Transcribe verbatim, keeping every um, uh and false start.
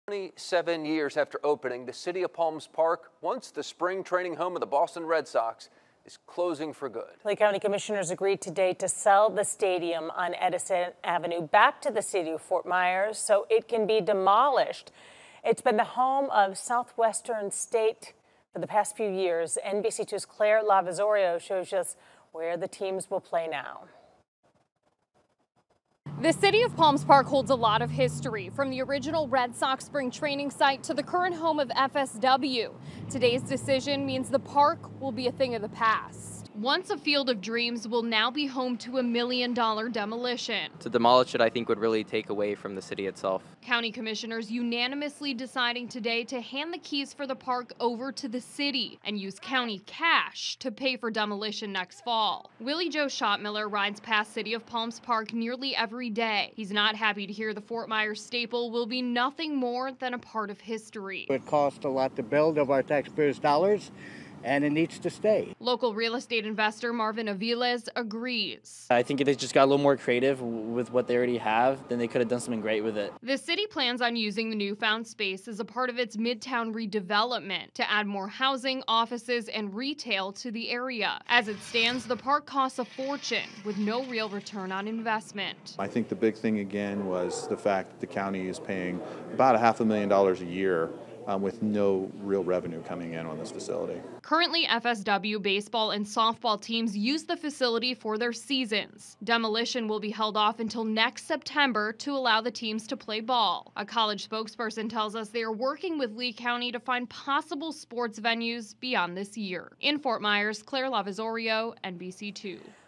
twenty-seven years after opening, the city of Palms Park, once the spring training home of the Boston Red Sox, is closing for good. Lee County commissioners agreed today to sell the stadium on Edison Avenue back to the city of Fort Myers so it can be demolished. It's been the home of Southwestern State for the past few years. N B C two's Claire Lavazorio shows us where the teams will play now. The city of Palms Park holds a lot of history, from the original Red Sox spring training site to the current home of F S W. Today's decision means the park will be a thing of the past. Once a field of dreams will now be home to a million dollar demolition. To demolish it, I think, would really take away from the city itself. County commissioners unanimously deciding today to hand the keys for the park over to the city and use county cash to pay for demolition next fall. Willie Joe Schottmiller rides past City of Palms Park nearly every day. He's not happy to hear the Fort Myers staple will be nothing more than a part of history. It cost a lot to build of our taxpayers' dollars, and it needs to stay. Local real estate investor Marvin Aviles agrees. I think if they just got a little more creative with what they already have, then they could have done something great with it. The city plans on using the newfound space as a part of its Midtown redevelopment to add more housing, offices, and retail to the area. As it stands, the park costs a fortune with no real return on investment. I think the big thing again was the fact that the county is paying about a half a million dollars a year Um, with no real revenue coming in on this facility. Currently, F S W baseball and softball teams use the facility for their seasons. Demolition will be held off until next September to allow the teams to play ball. A college spokesperson tells us they are working with Lee County to find possible sports venues beyond this year. In Fort Myers, Claire Lavazorio, N B C two.